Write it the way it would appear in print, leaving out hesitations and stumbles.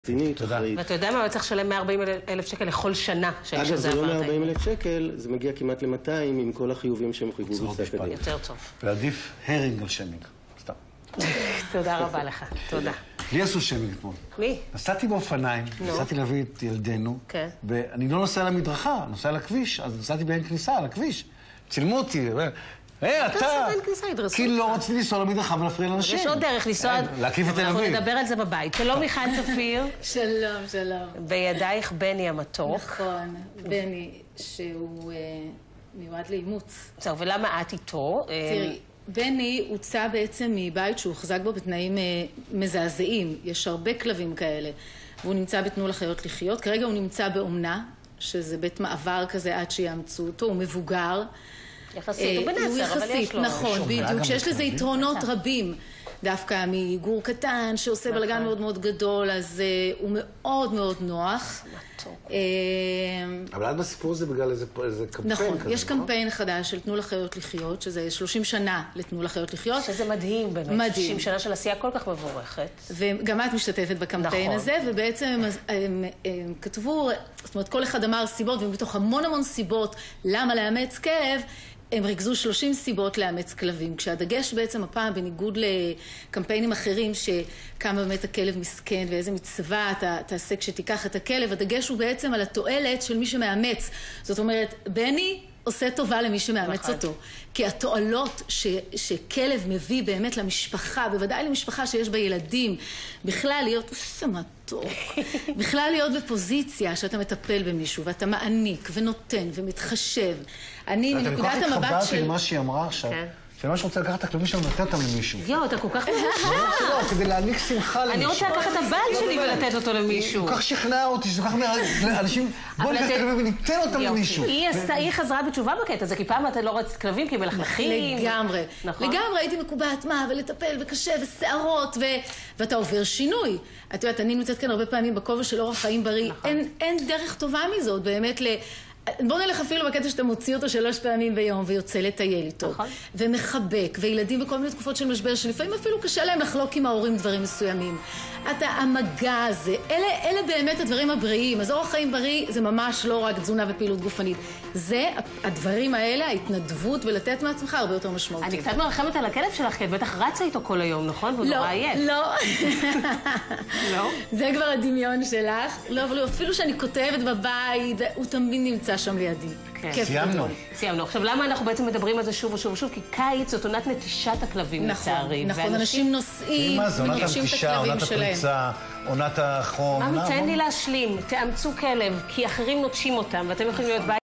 תודה. ואתה יודע מה, הוא צריך לשלם 140,000 שקל לכל שנה. אגב, זה לא 140,000 שקל, זה מגיע כמעט ל-200 עם כל החיובים שהם חיבו בפסק הדין. יותר טוב. ועדיף הרינג על שמינג. סתם. תודה רבה לך, תודה. לי עשו שמינג אתמול. מי? נסעתי באופניים, נסעתי להביא את ילדינו, ואני לא נוסע למדרכה, נוסע לכביש, אז נסעתי באין כניסה על הכביש. צילמו אותי, אתה! כי לא רציתי לנסוע למדרכה ולהפריע לאנשים. יש עוד דרך לנסוע, להקיף את תל אביב. אנחנו נדבר על זה בבית. שלום מיכל צפיר. שלום, שלום. בידייך בני המתוק. נכון, בני שהוא מיועד לאימוץ. זהו, ולמה את איתו? תראי, בני הוצא בעצם מבית שהוא הוחזק בו בתנאים מזעזעים. יש הרבה כלבים כאלה. והוא נמצא בתנו לחיות לחיות. כרגע הוא נמצא באומנה, שזה בית מעבר כזה עד שיאמצו אותו. הוא מבוגר. יחסית, הוא בן 10, אבל יש לו... נכון, בדיוק, שיש לזה יתרונות רבים. דווקא מגור קטן שעושה בלגן מאוד מאוד גדול, אז הוא מאוד מאוד נוח. אבל עד בסיפור זה בגלל איזה קמפיין כזה, נכון, יש קמפיין חדש של תנו לחיות לחיות, שזה 30 שנה לתנו לחיות לחיות. שזה מדהים באמת, 30 שנה של עשייה כל כך מבורכת. וגם את משתתפת בקמפיין הזה, ובעצם הם כתבו, זאת אומרת, כל אחד אמר סיבות, ומתוך המון המון סיבות למה לאמץ כלב, הם ריכזו 30 סיבות לאמץ כלבים, כשהדגש בעצם הפעם, בניגוד לקמפיינים אחרים, שכמה באמת הכלב מסכן ואיזה מצווה תעשה כשתיקח את הכלב, הדגש הוא בעצם על התועלת של מי שמאמץ. זאת אומרת, בני עושה טובה למי שמאמץ אותו. כי התועלות שכלב מביא באמת למשפחה, בוודאי למשפחה שיש בה ילדים, בכלל להיות מתוק, בכלל להיות בפוזיציה שאתה מטפל במישהו, ואתה מעניק ונותן ומתחשב. אני, מנקודת המבט של... אני כל כך התחברתי למה שהיא אמרה עכשיו, שאני ממש רוצה לקחת את הכלבים שלנו ולתת אותם למישהו. יואו, אתה כל כך לא, כדי להעניק שמחה למישהו. אני רוצה לקחת את הבעל שלי ולתת אותו למישהו. כל כך שכנע אותי, שזה כל כך אנשים, בואו ניקח את הכלבים וניתן אותם למישהו. היא חזרה בתשובה בקטע הזה, כי פעם אתה לא רצית כלבים, כי מלכלכים. לגמרי. לגמרי, הייתי מקובעת מה, ולטפל וקשה ושערות, ואתה עובר שינוי. את יודעת, אני נמצאת כאן הרבה פעמים בכובע של אורח חיים בריא. אין דרך טובה מזאת, באמת בואו נלך אפילו בקטע שאתה מוציא אותו 3 פעמים ביום ויוצא לטייל איתו. ומחבק, וילדים בכל מיני תקופות של משבר, שלפעמים אפילו קשה להם לחלוק עם ההורים דברים מסוימים. המגע הזה, אלה באמת הדברים הבריאים. אז אורח חיים בריא זה ממש לא רק תזונה ופעילות גופנית. זה, הדברים האלה, ההתנדבות ולתת מעצמך הרבה יותר משמעותי. אני קצת מרחמת על הכלב שלך, כי את בטח רצה איתו כל היום, נכון? והוא נורא עייף. לא. לא? זה כבר הדמיון שלך. לא, אבל אפילו שאני כותבת בבית, הוא תמיד נמצא שם לידי. סיימנו. עכשיו, למה אנחנו בעצם מדברים על זה שוב ושוב ושוב? כי קיץ זאת עונת נטישת הכלבים, לצערי. נכון, אנשים נוסעים ונוטשים את הכלבים שלהם. עונת הפריצה, עונת החום. תן לי להשלים, תאמצו כלב, כי אחרים נוטשים אותם, ואתם יכולים להיות בית